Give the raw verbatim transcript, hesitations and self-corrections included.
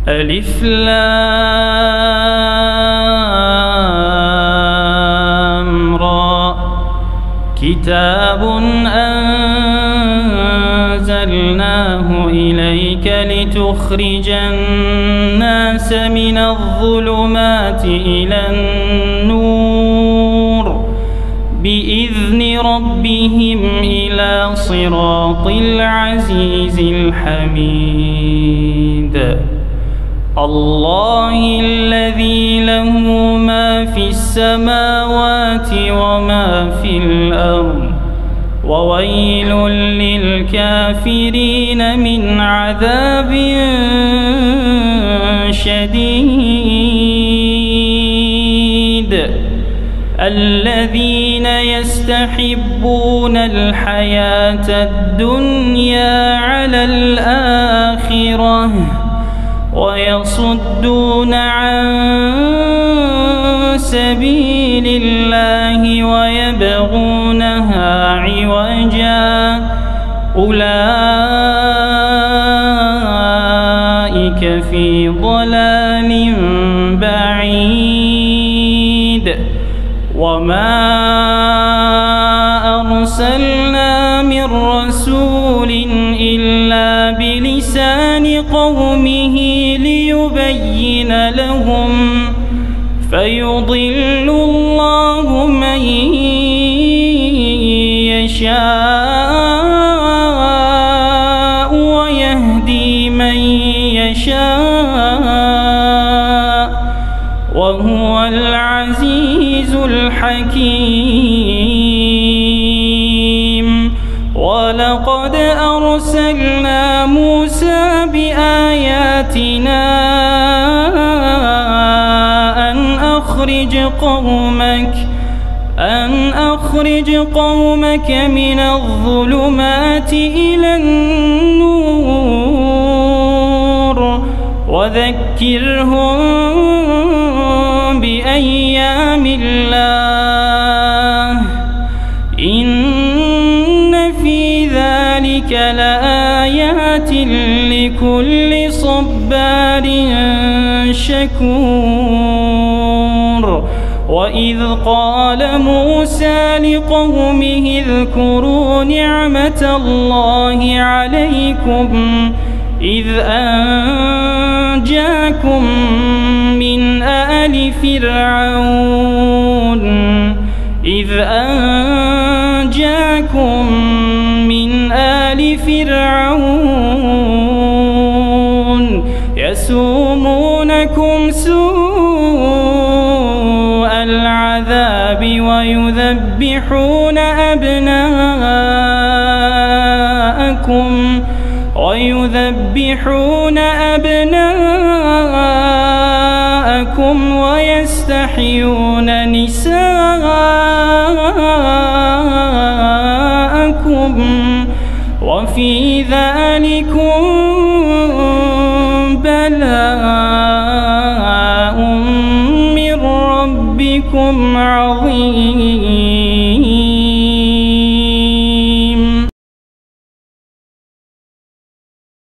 ألف لام را كتاب أنزلناه إليك لتخرج الناس من الظلمات إلى النور بإذن ربهم إلى صراط العزيز الحميد. الله الذي له ما في السماوات وما في الأرض وويل للكافرين من عذاب شديد. الذين يستحبون الحياة الدنيا على الآخرة ويصدون عن سبيل الله ويبغونها عوجا أولئك في ضلال بعيد. وما أرسلنا من رسول إلا بلسان قومه ليبين لهم فيضل الله من يشاء ويهدي من يشاء وهو العزيز الحكيم. ولقد أرسلنا موسى بآياتنا أن أخرج قومك أن أخرج قومك من الظلمات إلى النور وذكرهم بأيام الله إن في ذلك لآيات لكل صبار شكور. وإذ قال موسى لقومه اذكروا نعمة الله عليكم إذ أنجاكم من آل فرعون إذ أنجاكم من آل فرعون يسومونكم سوء العذاب ويذبحون أبناءكم ويذبحون أبناءكم ويستحيون نساءكم وفي ذلكم بلاء من ربكم عظيم.